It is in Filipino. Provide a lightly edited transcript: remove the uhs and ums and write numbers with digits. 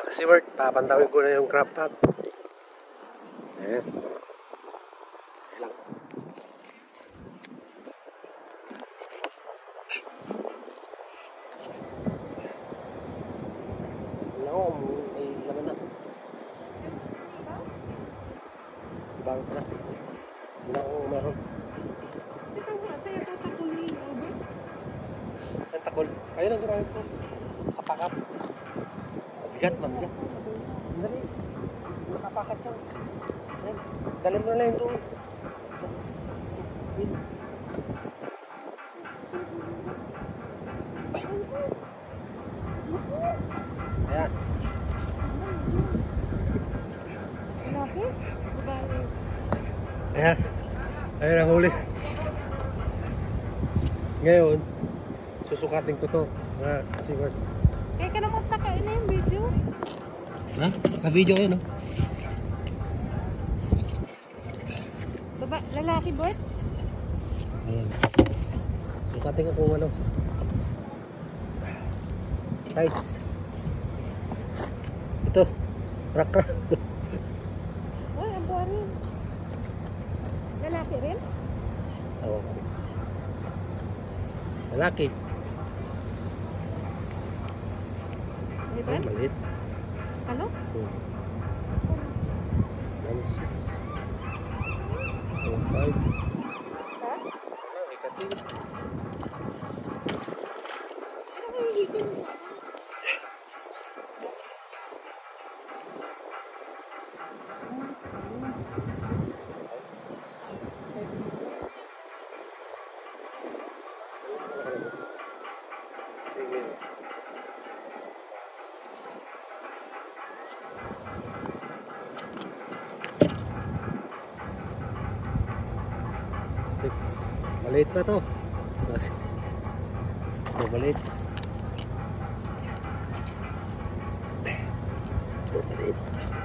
Seaward, papantawin ko na yung crab pot. Ayan. Ayan lang. Wala ko, may laman na. Bawat na. Wala ko meron. Ito nga, sa'yo ito takulin. Ang takol. Ayun ang ginamit ko. Kapakat. Mabigat, mabigat. Dali. Nakapakat yan. Ayan. Dali mo na lang ito. Ayan. Laki? Ayan. Ayan ang huli. Ngayon, susukatin ko to. Seaward. Kaya ka naman sa kain na yung video. Ha? Sa video yun, no? Baba, lalaki bird? Ayan. Sukatin ko kung ano. Size. Ito. Raka. Ay, ang boring. Lalaki rin? Oo. Lalaki. Di ba? Ay, maliit. Ano? 2, 9, 6, 4, 5. Ha? Ano, ikatin. Ano kayo higil? Six. Maliit pa to. Maliit. Maliit.